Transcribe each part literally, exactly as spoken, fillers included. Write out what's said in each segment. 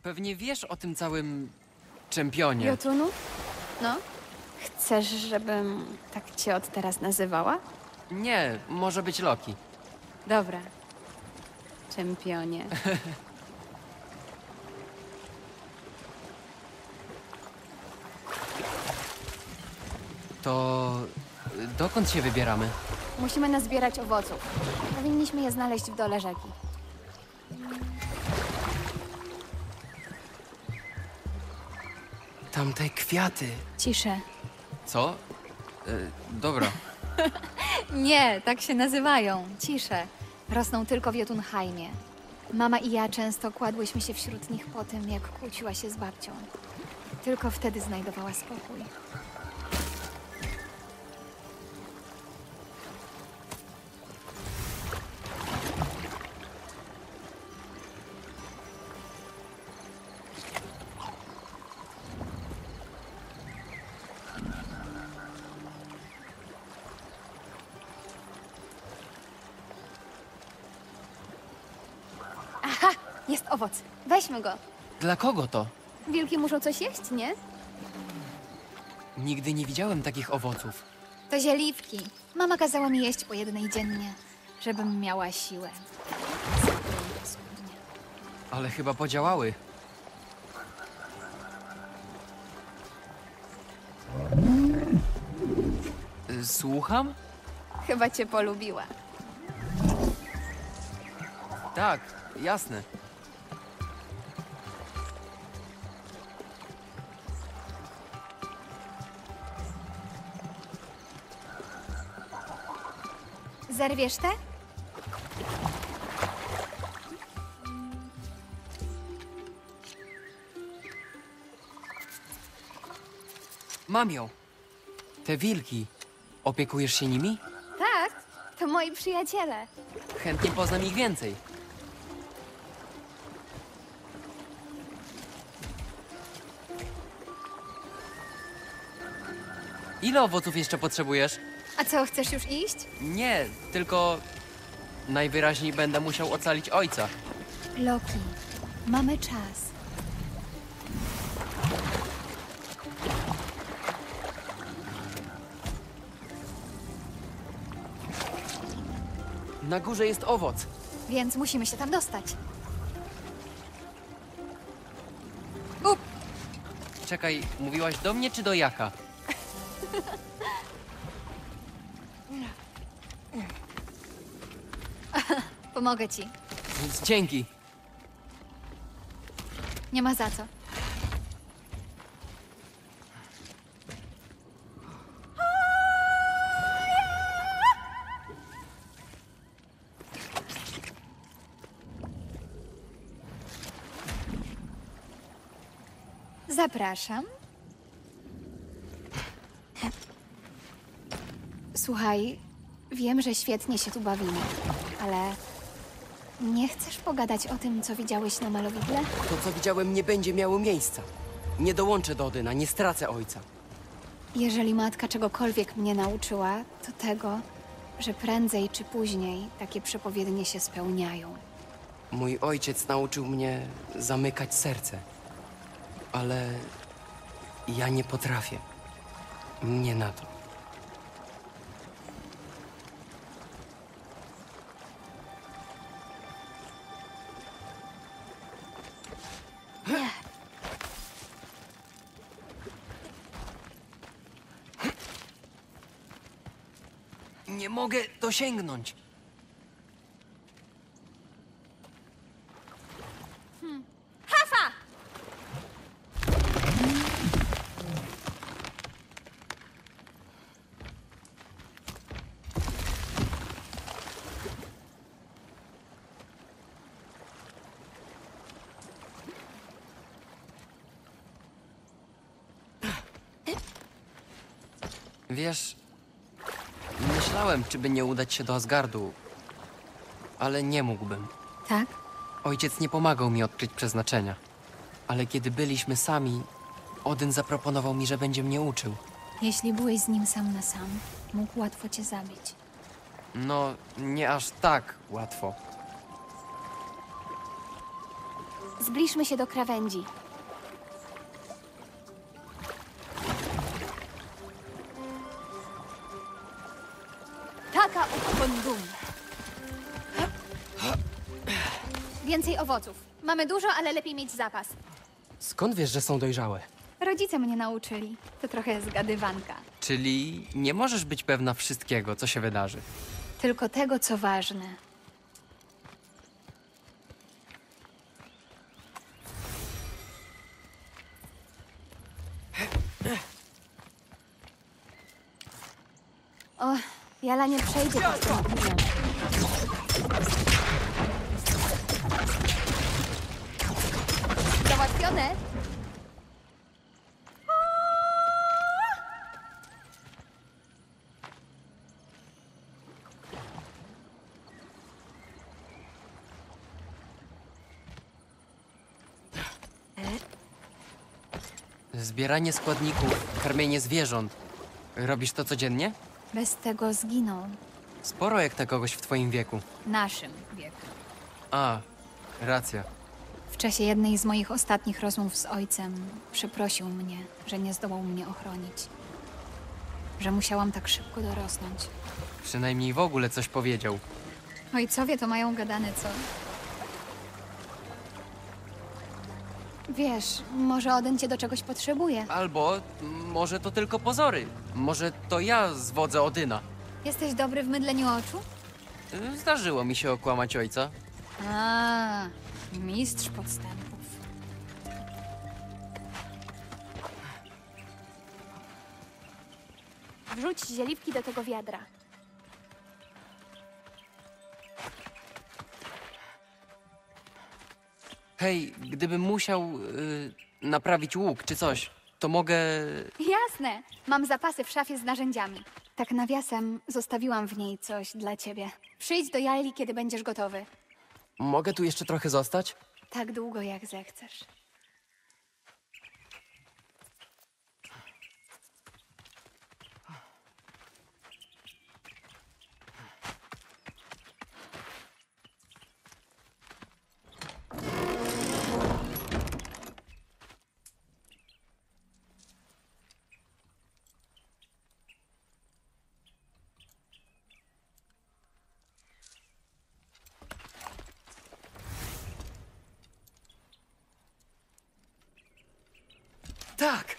Pewnie wiesz o tym całym czempionie. Jotunu? No? Chcesz, żebym tak cię od teraz nazywała? Nie, może być Loki. Dobra. Czempionie. To dokąd się wybieramy? Musimy nazbierać owoców. Powinniśmy je znaleźć w dole rzeki. Tamte kwiaty. Ciszę. Co? Y, dobra. Nie, tak się nazywają. Cisze. Rosną tylko w Jotunheimie. Mama i ja często kładłyśmy się wśród nich po tym, jak kłóciła się z babcią. Tylko wtedy znajdowała spokój. Aha, jest owoc. Weźmy go. Dla kogo to? Wilki muszą coś jeść, nie? Nigdy nie widziałem takich owoców. To zieliwki. Mama kazała mi jeść po jednej dziennie, żebym miała siłę. Ale chyba podziałały. Y, Słucham? Chyba cię polubiła. Tak, jasne. Zerwiesz te? Mam ją. Te wilki. Opiekujesz się nimi? Tak, to moi przyjaciele. Chętnie poznam ich więcej. Ile owoców jeszcze potrzebujesz? A co, chcesz już iść? Nie, tylko najwyraźniej będę musiał ocalić ojca. Loki, mamy czas. Na górze jest owoc. Więc musimy się tam dostać. Up! Czekaj, mówiłaś do mnie czy do Jaka? Pomogę ci. Więc dzięki. Nie ma za co. Zapraszam. Słuchaj, wiem, że świetnie się tu bawimy, ale nie chcesz pogadać o tym, co widziałeś na malowidle? To, co widziałem, nie będzie miało miejsca. Nie dołączę do Odyna, nie stracę ojca. Jeżeli matka czegokolwiek mnie nauczyła, to tego, że prędzej czy później takie przepowiednie się spełniają. Mój ojciec nauczył mnie zamykać serce. Ale ja nie potrafię. Nie na to. Nie mogę dosięgnąć. Hafa! Wiesz, myślałem, czy by nie udać się do Asgardu, ale nie mógłbym. Tak? Ojciec nie pomagał mi odkryć przeznaczenia. Ale kiedy byliśmy sami, Odyn zaproponował mi, że będzie mnie uczył. Jeśli byłeś z nim sam na sam, mógł łatwo cię zabić. No, nie aż tak łatwo. Zbliżmy się do krawędzi. Taka ukondum. Więcej owoców. Mamy dużo, ale lepiej mieć zapas. Skąd wiesz, że są dojrzałe? Rodzice mnie nauczyli. To trochę zgadywanka. Czyli nie możesz być pewna wszystkiego, co się wydarzy. Tylko tego, co ważne. O, Jala nie przejdzie pod tą linią. Załatwione? Zbieranie składników, karmienie zwierząt. Robisz to codziennie? Bez tego zginął. Sporo jak na kogoś w twoim wieku. Naszym wieku. A, racja. W czasie jednej z moich ostatnich rozmów z ojcem przeprosił mnie, że nie zdołał mnie ochronić. Że musiałam tak szybko dorosnąć. Przynajmniej w ogóle coś powiedział. Ojcowie to mają gadane, co? Wiesz, może Odyn cię do czegoś potrzebuje. Albo m, może to tylko pozory. Może to ja zwodzę Odyna. Jesteś dobry w mydleniu oczu? Y, Zdarzyło mi się okłamać ojca. A, mistrz podstępów. Wrzuć zieliwki do tego wiadra. Hej, gdybym musiał y, naprawić łuk czy coś, to mogę... Jasne, mam zapasy w szafie z narzędziami. Tak nawiasem, zostawiłam w niej coś dla ciebie. Przyjdź do Jali, kiedy będziesz gotowy. Mogę tu jeszcze trochę zostać? Tak długo, jak zechcesz. Tak!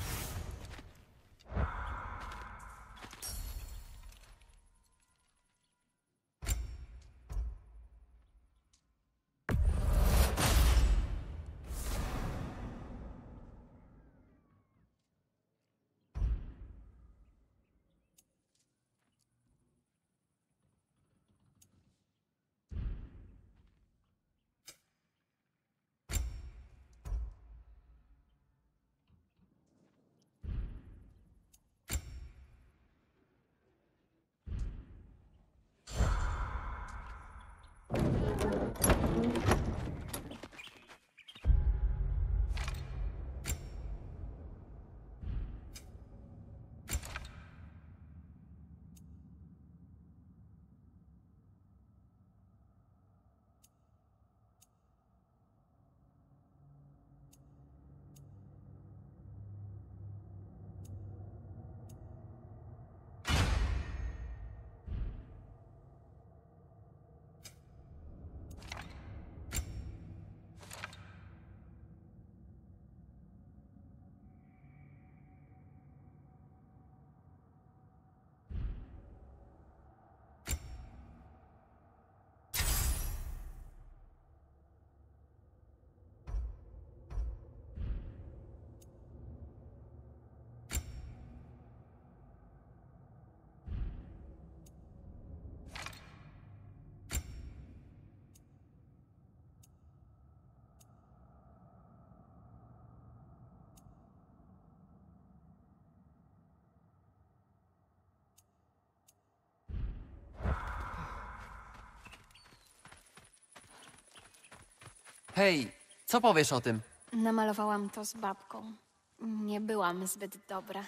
Hej, co powiesz o tym? Namalowałam to z babką. Nie byłam zbyt dobra.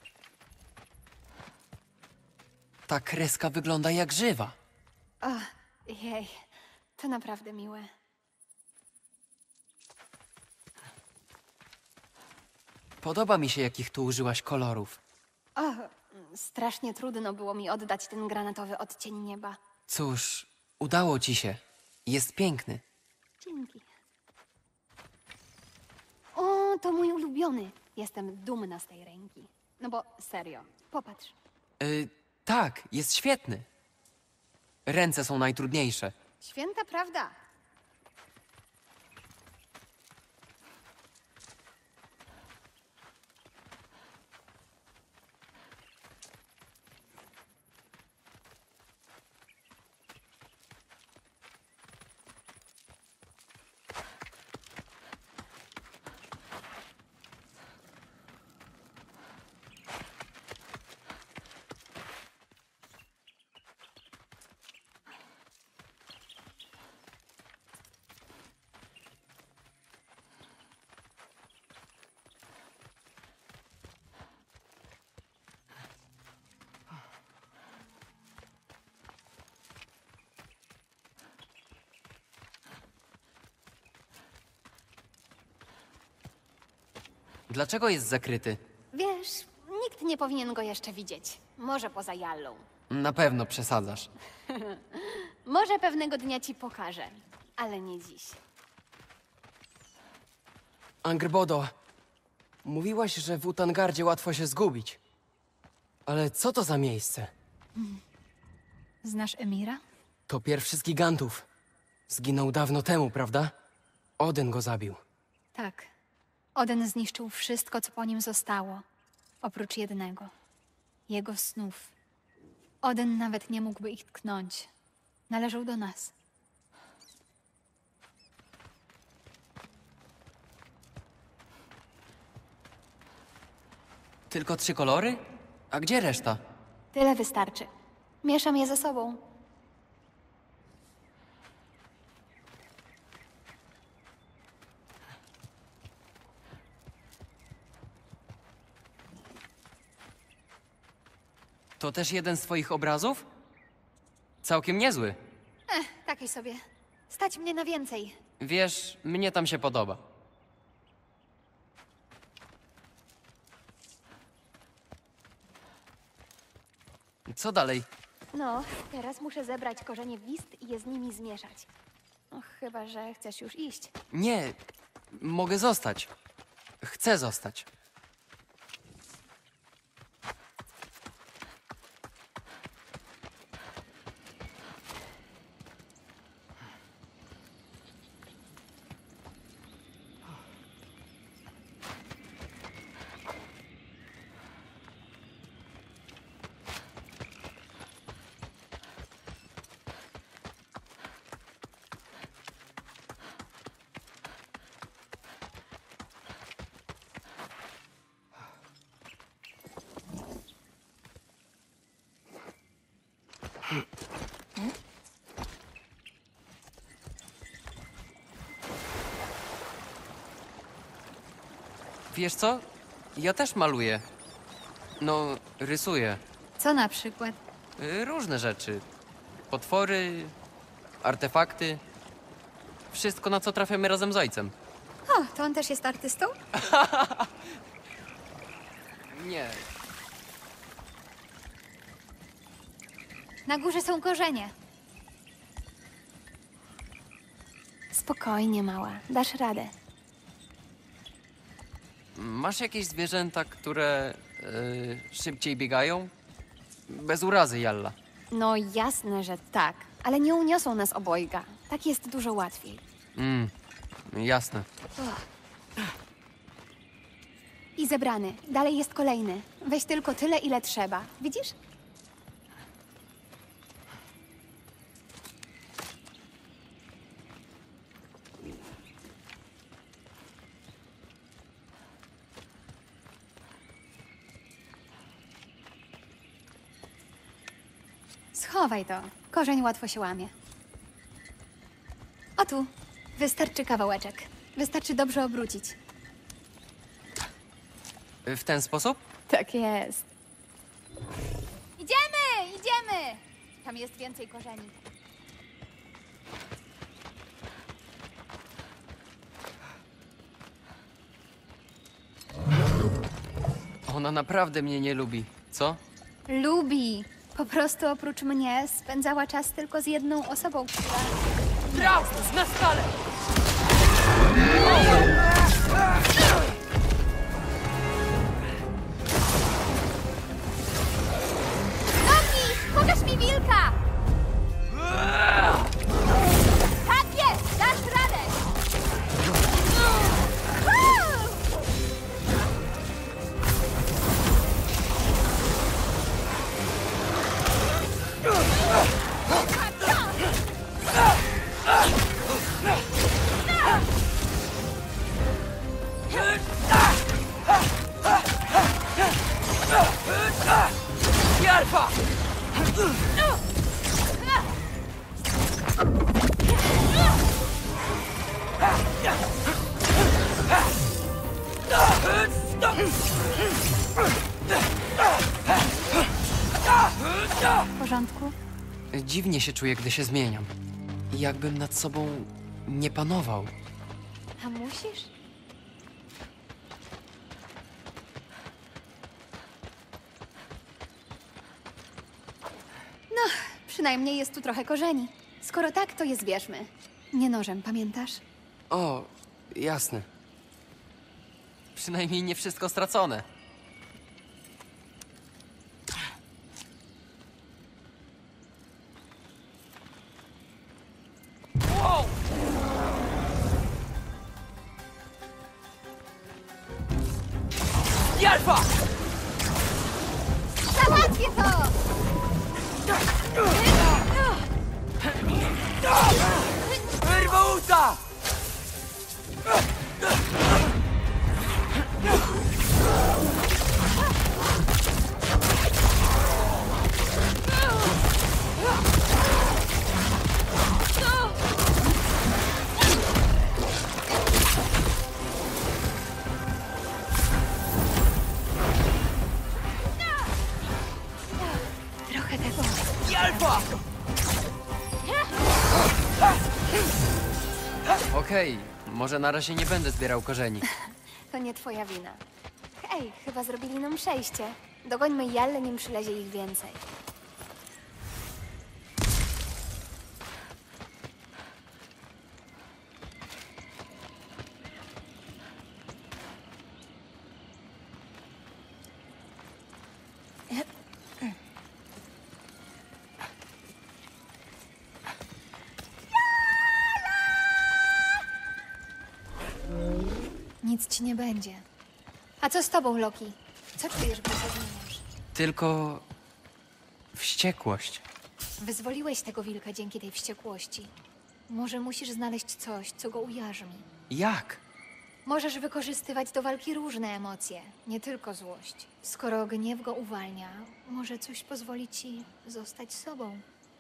Ta kreska wygląda jak żywa. Ach, Jej, to naprawdę miłe. Podoba mi się, jakich tu użyłaś kolorów. O, strasznie trudno było mi oddać ten granatowy odcień nieba. Cóż, udało ci się. Jest piękny. Dzięki. O, to mój ulubiony. Jestem dumna z tej ręki. No bo serio, popatrz. Y, tak, jest świetny. Ręce są najtrudniejsze. Święta prawda. Dlaczego jest zakryty? Wiesz, nikt nie powinien go jeszcze widzieć. Może poza Jallą. Na pewno przesadzasz. Może pewnego dnia ci pokażę, ale nie dziś. Angrbodo, mówiłaś, że w Utangardzie łatwo się zgubić. Ale co to za miejsce? Znasz Emira? To pierwszy z gigantów. Zginął dawno temu, prawda? Odyn go zabił. Tak. Oden zniszczył wszystko, co po nim zostało. Oprócz jednego. Jego snów. Oden nawet nie mógłby ich tknąć. Należał do nas. Tylko trzy kolory? A gdzie reszta? Tyle wystarczy. Mieszam je ze sobą. To też jeden z twoich obrazów? Całkiem niezły. Takiej sobie. Stać mnie na więcej. Wiesz, mnie tam się podoba. Co dalej? No, teraz muszę zebrać korzenie wist i je z nimi zmieszać. No, chyba że chcesz już iść. Nie, mogę zostać. Chcę zostać. Wiesz co? Ja też maluję. No, rysuję. Co na przykład? Y, Różne rzeczy. Potwory, artefakty. Wszystko, na co trafiamy razem z ojcem. O, to on też jest artystą? Nie. Na górze są korzenie. Spokojnie, mała. Dasz radę. Masz jakieś zwierzęta, które y, szybciej biegają? Bez urazy, Jalla. No jasne, że tak. Ale nie uniosą nas obojga. Tak jest dużo łatwiej. Mm, jasne. I zebrany. Dalej jest kolejny. Weź tylko tyle, ile trzeba. Widzisz? Schowaj to. Korzeń łatwo się łamie. O tu. Wystarczy kawałeczek. Wystarczy dobrze obrócić. Y, W ten sposób? Tak jest. Idziemy! Idziemy! Tam jest więcej korzeni. Ona naprawdę mnie nie lubi, co? Lubi. Po prostu oprócz mnie spędzała czas tylko z jedną osobą, która... Traust na skalę! Loki! Pokaż mi wilka! Tak jest! Dasz radę! Jarfa! W porządku? Dziwnie się czuję, gdy się zmieniam. Jakbym nad sobą nie panował. A musisz? No, przynajmniej jest tu trochę korzeni. Skoro tak, to je zbierzmy. Nie nożem, pamiętasz? O, jasne. Przynajmniej nie wszystko stracone. Wow! Jarfa! Załatwię to! Wyrwuta! Trochę tego. Jarfa! Okej, może na razie nie będę zbierał korzeni. To nie twoja wina. Hej, chyba zrobili nam przejście. Dogońmy Jallę, nim przylezie ich więcej. Nic ci nie będzie. A co z tobą, Loki? Co czujesz, gdy się zmieniasz? Tylko wściekłość. Wyzwoliłeś tego wilka dzięki tej wściekłości. Może musisz znaleźć coś, co go ujarzmi. Jak? Możesz wykorzystywać do walki różne emocje, nie tylko złość. Skoro gniew go uwalnia, może coś pozwoli ci zostać sobą.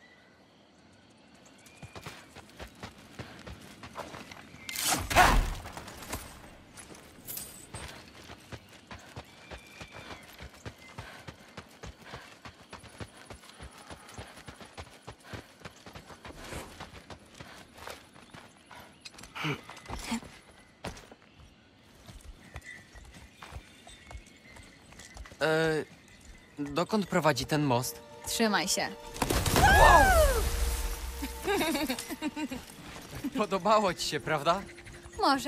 E, dokąd prowadzi ten most? Trzymaj się. Podobało ci się, prawda? Może?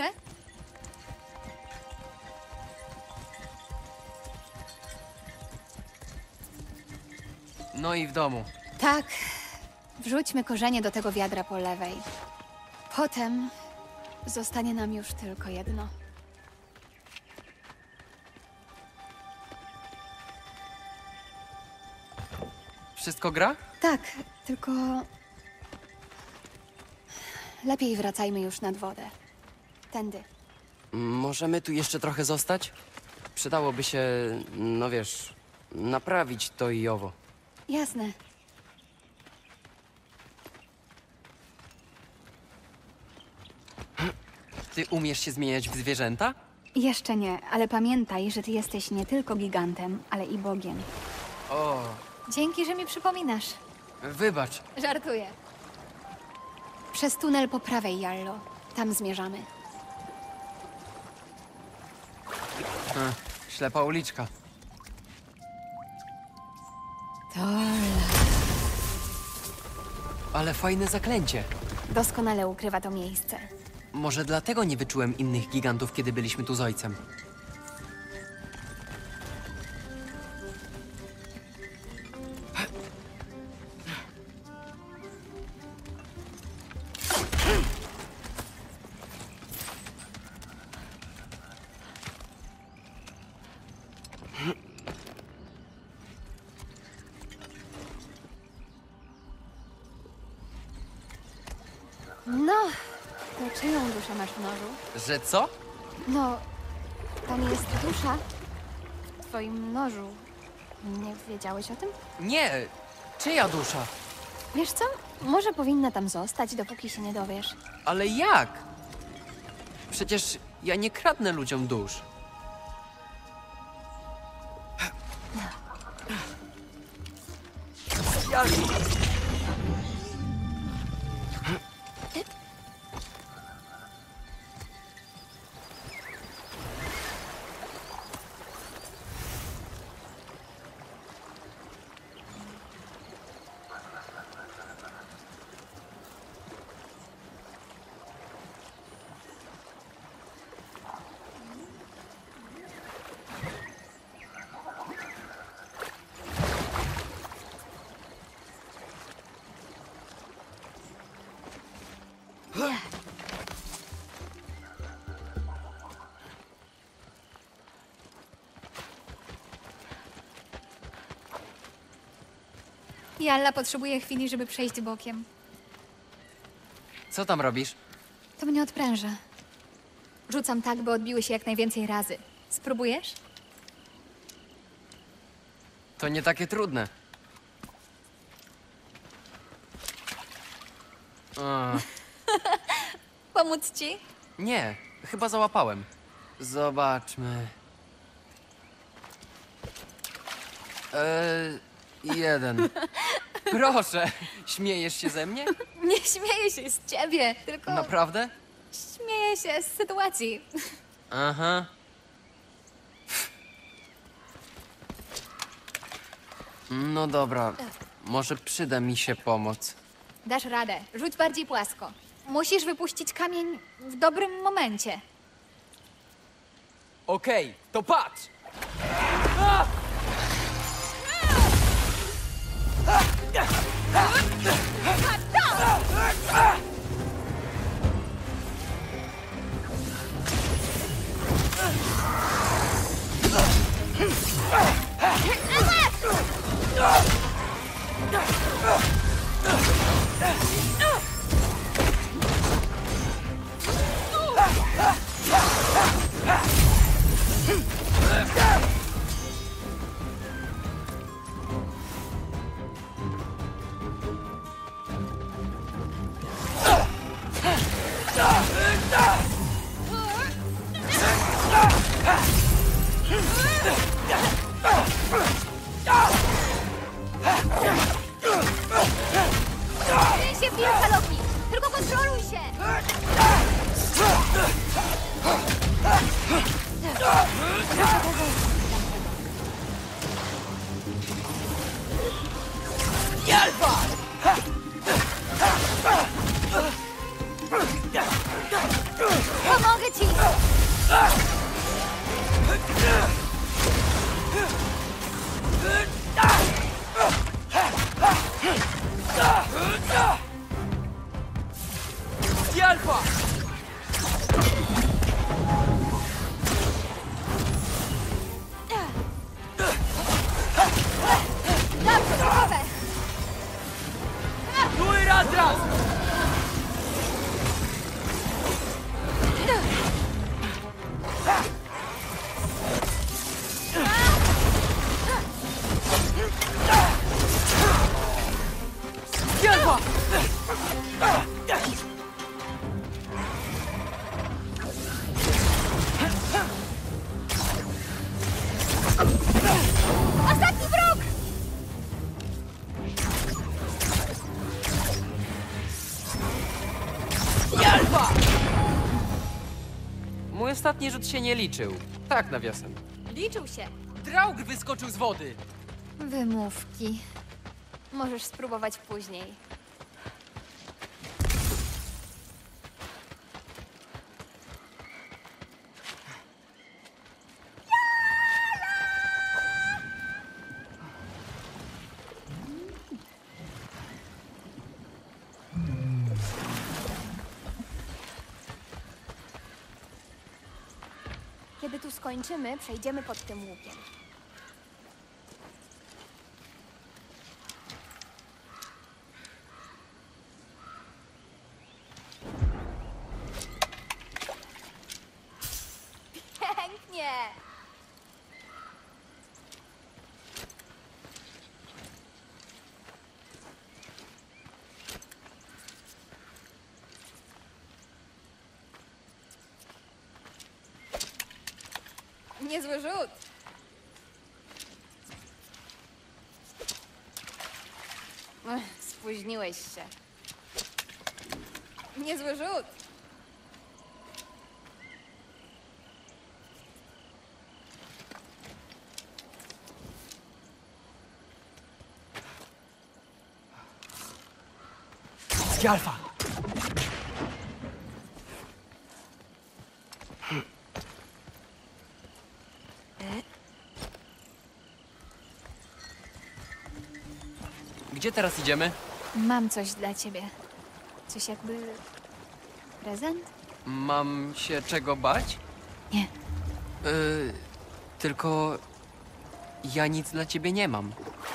No i w domu. Tak. Wrzućmy korzenie do tego wiadra po lewej. Potem zostanie nam już tylko jedno. Wszystko gra? Tak, tylko... Lepiej wracajmy już nad wodę. Tędy. Możemy tu jeszcze trochę zostać? Przydałoby się, no wiesz, naprawić to i owo. Jasne. Ty umiesz się zmieniać w zwierzęta? Jeszcze nie, ale pamiętaj, że ty jesteś nie tylko gigantem, ale i bogiem. O, Dzięki, że mi przypominasz. wybacz. Żartuję. Przez tunel po prawej, Jallo. Tam zmierzamy. Hm, ślepa uliczka. Ale fajne zaklęcie. Doskonale ukrywa to miejsce. Może dlatego nie wyczułem innych gigantów, kiedy byliśmy tu z ojcem. No, to czyją duszę masz w nożu? Że co? No, tam jest dusza w twoim nożu. Nie wiedziałeś o tym? Nie! Czyja dusza? Wiesz co? Może powinna tam zostać, dopóki się nie dowiesz. Ale jak? Przecież ja nie kradnę ludziom dusz. Ja... Jalla potrzebuje chwili, żeby przejść bokiem. Co tam robisz? To mnie odpręża. Rzucam tak, by odbiły się jak najwięcej razy. Spróbujesz? To nie takie trudne. A, Pomóc ci? nie, chyba załapałem. Zobaczmy. Eee, jeden. Proszę, śmiejesz się ze mnie? Nie śmieję się z ciebie, tylko Naprawdę? śmieję się z sytuacji. Aha. No dobra, może przyda mi się pomoc. Dasz radę. Rzuć bardziej płasko. Musisz wypuścić kamień w dobrym momencie. Okej, to patrz! Ty się wilka, Loki! Tylko kontroluj się! Pomogę ci! Alfa! Dobrze, gotowe! Tu i raz, raz! Alfa! Ostatni wróg! Alfa! Mój ostatni rzut się nie liczył. Tak, nawiasem. Liczył się. Draug wyskoczył z wody. Wymówki. Możesz spróbować później. Kiedy tu skończymy, przejdziemy pod tym łukiem. Pięknie! Niezły rzut. Ech, spóźniłeś się. Niezły rzut. Alfa! Gdzie teraz idziemy? Mam coś dla ciebie. Coś jakby... prezent? Mam się czego bać? Nie. Yy, tylko ja nic dla ciebie nie mam.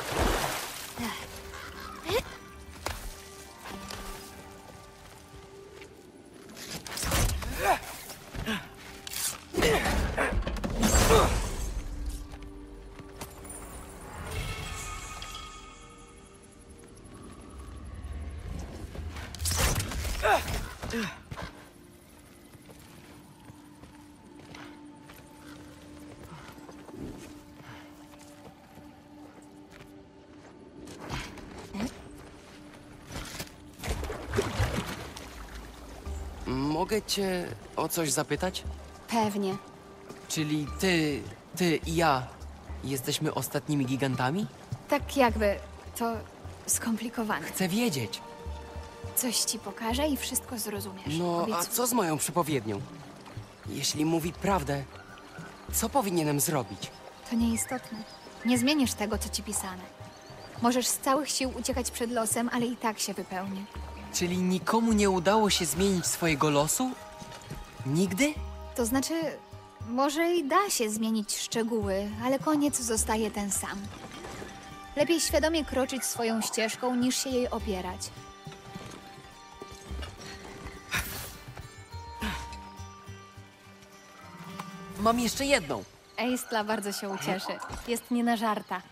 Mogę cię o coś zapytać? Pewnie. Czyli ty, ty i ja jesteśmy ostatnimi gigantami? Tak jakby... to skomplikowane. Chcę wiedzieć. Coś ci pokażę i wszystko zrozumiesz. No, a Obiecuję. co z moją przepowiednią? Jeśli mówi prawdę, co powinienem zrobić? To nieistotne. Nie zmienisz tego, co ci pisane. Możesz z całych sił uciekać przed losem, ale i tak się wypełni. Czyli nikomu nie udało się zmienić swojego losu? Nigdy? To znaczy, może i da się zmienić szczegóły, ale koniec zostaje ten sam. Lepiej świadomie kroczyć swoją ścieżką, niż się jej opierać. Mam jeszcze jedną. Eistla bardzo się ucieszy. Jest nie na żarta.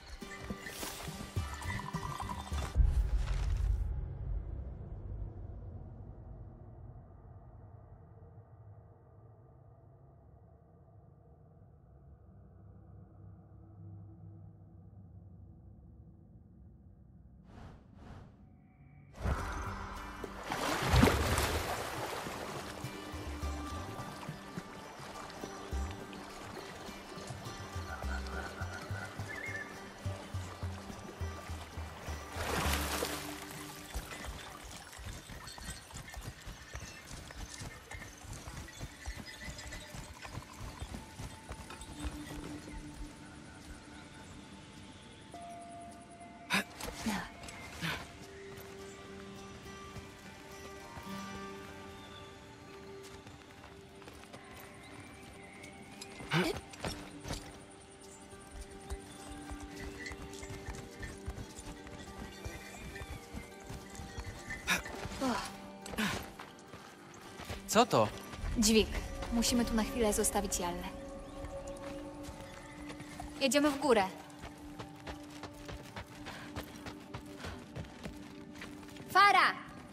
Co to? Dźwig. Musimy tu na chwilę zostawić Jallę. Jedziemy w górę. Fara!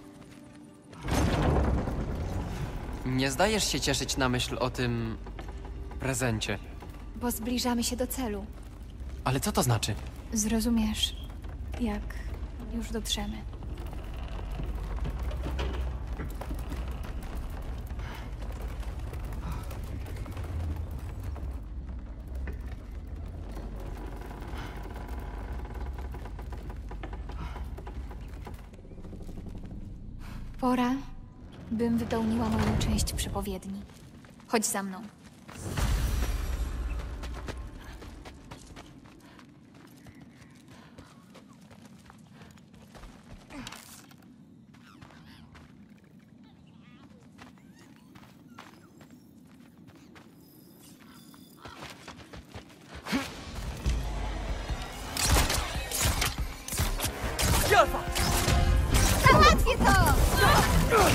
Nie zdajesz się cieszyć na myśl o tym prezencie. Bo zbliżamy się do celu. Ale co to znaczy? Zrozumiesz, jak już dotrzemy. Pora, bym wypełniła moją część przepowiedni. Chodź za mną. Załatwię to!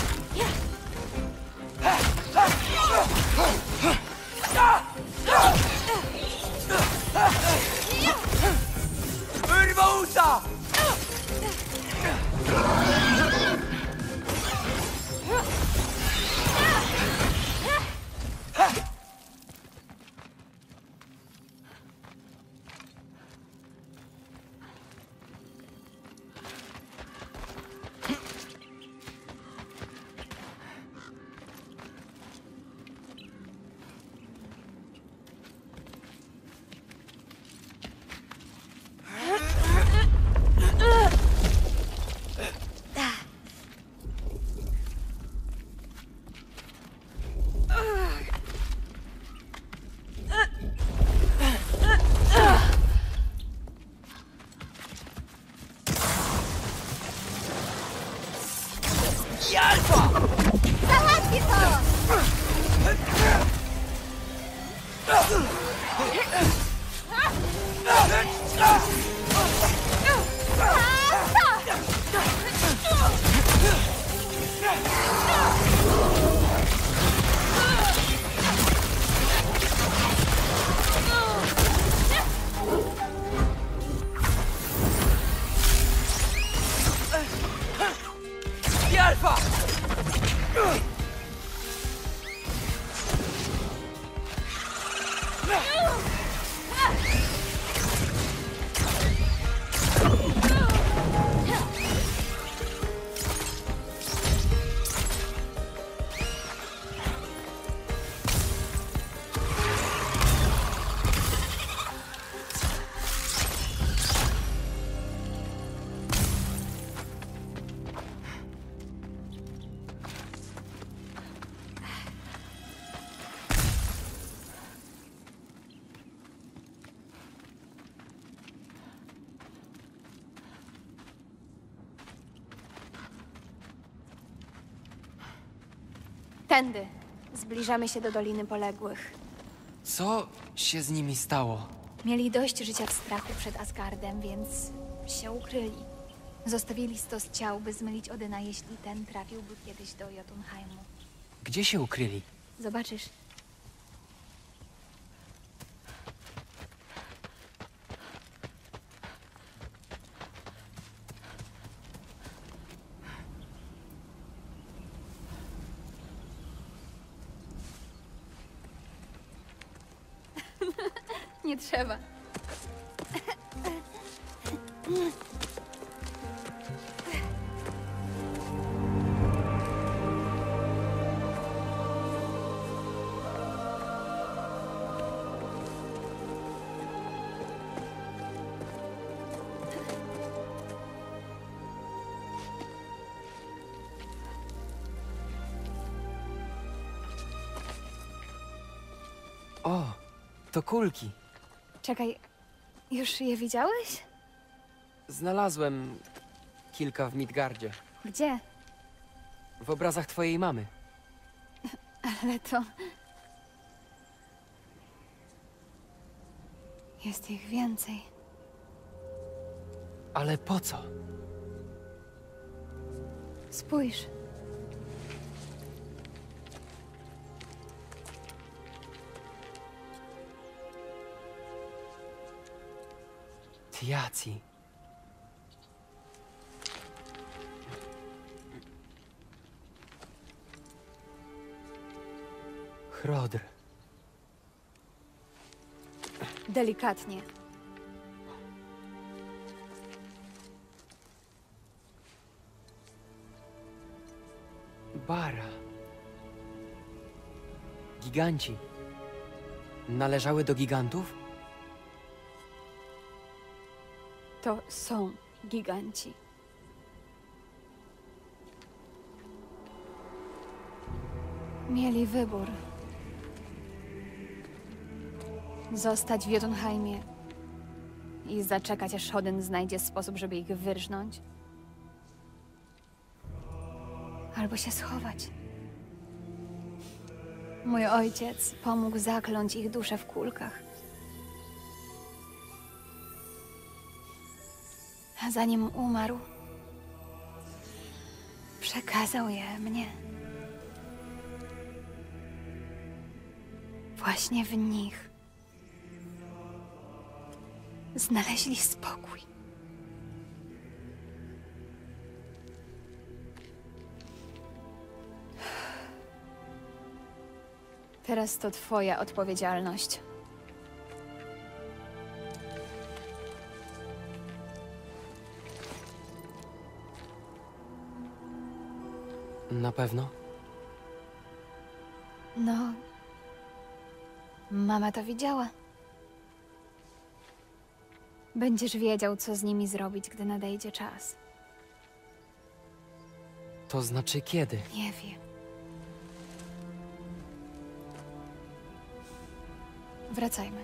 Wyrwałca! Załatwię to! Alfa! Tędy. Zbliżamy się do Doliny Poległych. Co się z nimi stało? Mieli dość życia w strachu przed Asgardem, więc się ukryli. Zostawili stos ciał, by zmylić Odyna, jeśli ten trafiłby kiedyś do Jotunheimu. Gdzie się ukryli? Zobaczysz. Nie trzeba. O, to kulki. Czekaj, już je widziałeś? Znalazłem kilka w Midgardzie. Gdzie? W obrazach twojej mamy. Ale to... Jest ich więcej. Ale po co? Spójrz. Tiaci. Hrodr. Delikatnie. Bara. Giganci. Należały do gigantów? To są giganci. Mieli wybór. Zostać w Jotunheimie i zaczekać, aż Odyn znajdzie sposób, żeby ich wyrżnąć. Albo się schować. Mój ojciec pomógł zakląć ich dusze w kulkach. A zanim umarł, przekazał je mnie. Właśnie w nich znaleźli spokój. Teraz to twoja odpowiedzialność. Na pewno? No, mama to widziała. Będziesz wiedział, co z nimi zrobić, gdy nadejdzie czas. To znaczy kiedy? Nie wiem. Wracajmy.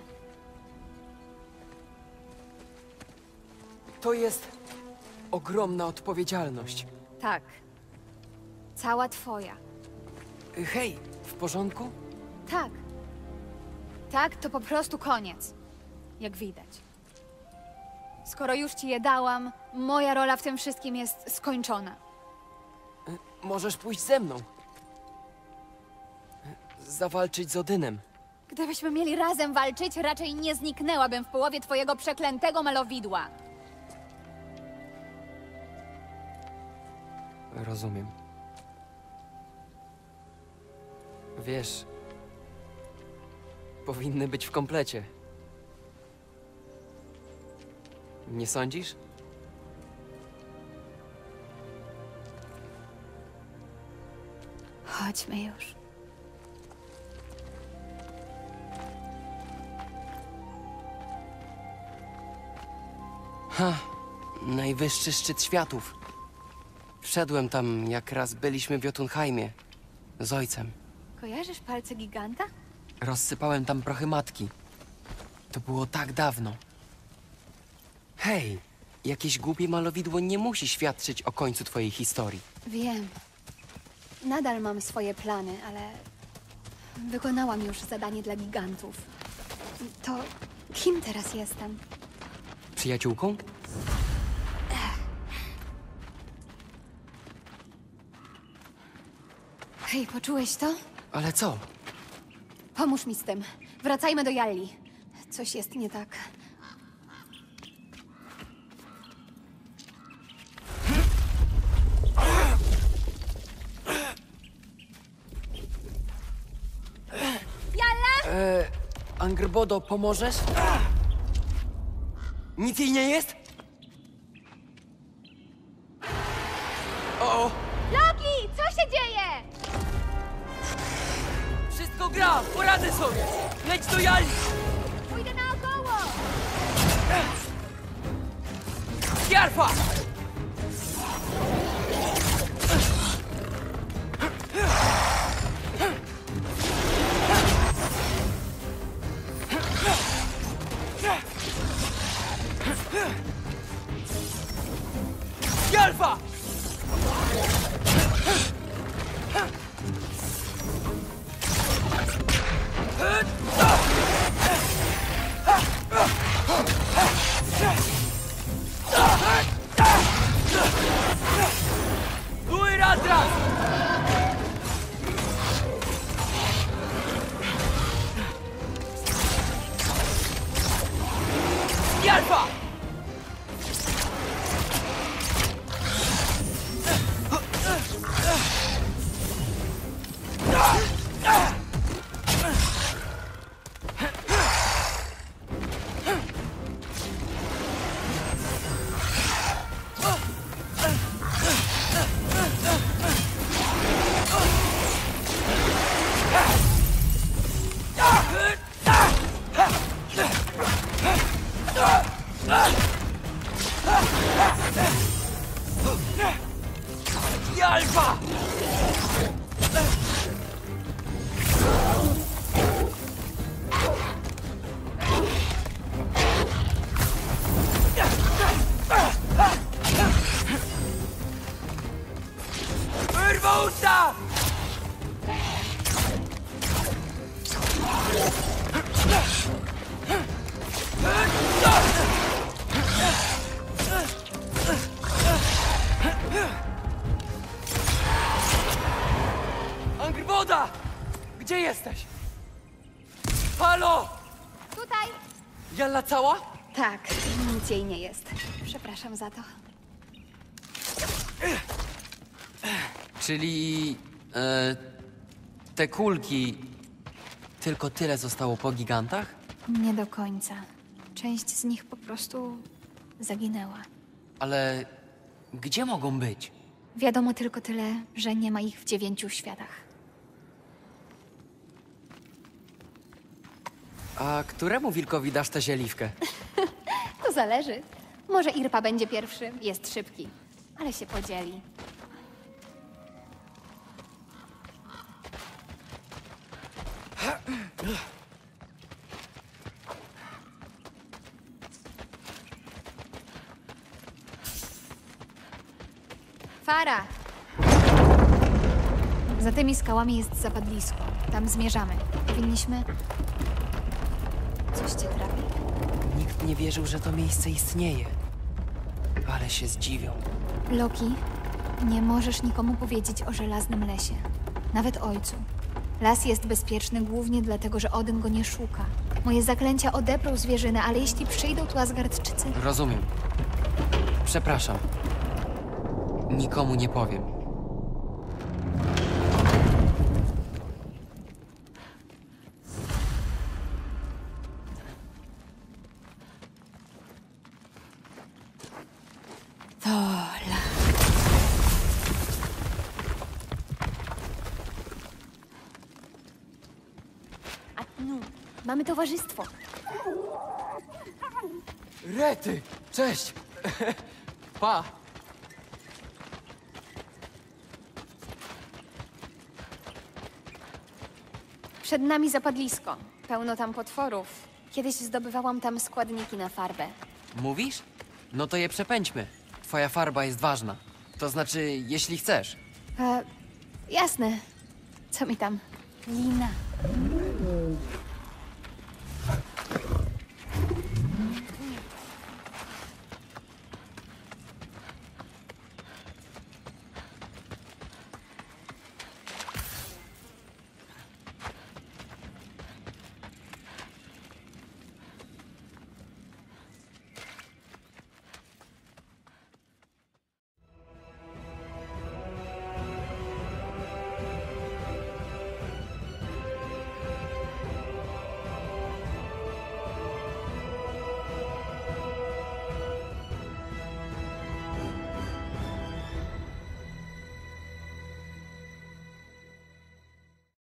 To jest ogromna odpowiedzialność. Tak. Cała twoja. Y, Hej, w porządku? Tak. Tak, to po prostu koniec. Jak widać. Skoro już ci je dałam, moja rola w tym wszystkim jest skończona. Y, Możesz pójść ze mną. Y, Zawalczyć z Odynem. Gdybyśmy mieli razem walczyć, raczej nie zniknęłabym w połowie twojego przeklętego malowidła. Rozumiem. Wiesz, powinny być w komplecie. Nie sądzisz? Chodźmy już. Ha! Najwyższy szczyt światów. Wszedłem tam, jak raz byliśmy w Jotunheimie. Z ojcem. Kojarzysz palce giganta? Rozsypałem tam prochy matki. To było tak dawno. Hej! Jakieś głupie malowidło nie musi świadczyć o końcu twojej historii. Wiem. Nadal mam swoje plany, ale wykonałam już zadanie dla gigantów. To kim teraz jestem? Przyjaciółką? Hej, poczułeś to? Ale co? Pomóż mi z tym. Wracajmy do Jalli. Coś jest nie tak. Jalla! Eee, Angrbodo, pomożesz? Nic jej nie jest? O! Loki! Co się dzieje? Wszystko gra! Poradzę sobie! Leć do Jali! Pójdę naokoło! Jarfa! Jarfa! Lui Radras! Jarfa! Jalfa! Argibauta! Angryboda! Gdzie jesteś? Halo! Tutaj! Jalla cała? Tak, nic jej nie jest. Przepraszam za to. Czyli... E, te kulki... Tylko tyle zostało po gigantach? Nie do końca. Część z nich po prostu zaginęła. Ale... Gdzie mogą być? Wiadomo tylko tyle, że nie ma ich w dziewięciu światach. A któremu wilkowi dasz tę zieliwkę? To zależy. Może Irpa będzie pierwszy, jest szybki, ale się podzieli. Fara! Za tymi skałami jest zapadlisko. Tam zmierzamy. Powinniśmy... Coś cię trafi? Nikt nie wierzył, że to miejsce istnieje. Ale się zdziwią. Loki, nie możesz nikomu powiedzieć o żelaznym lesie. Nawet ojcu. Las jest bezpieczny głównie dlatego, że Odyn go nie szuka. Moje zaklęcia odeprą zwierzynę, ale jeśli przyjdą tu Asgardczycy... Rozumiem. Przepraszam. Nikomu nie powiem. Wola. A no, mamy towarzystwo. Rety! Cześć! Pa! Przed nami zapadlisko. Pełno tam potworów. Kiedyś zdobywałam tam składniki na farbę. Mówisz? No to je przepędźmy. Twoja farba jest ważna. To znaczy, jeśli chcesz. E, jasne. Co mi tam? Lina.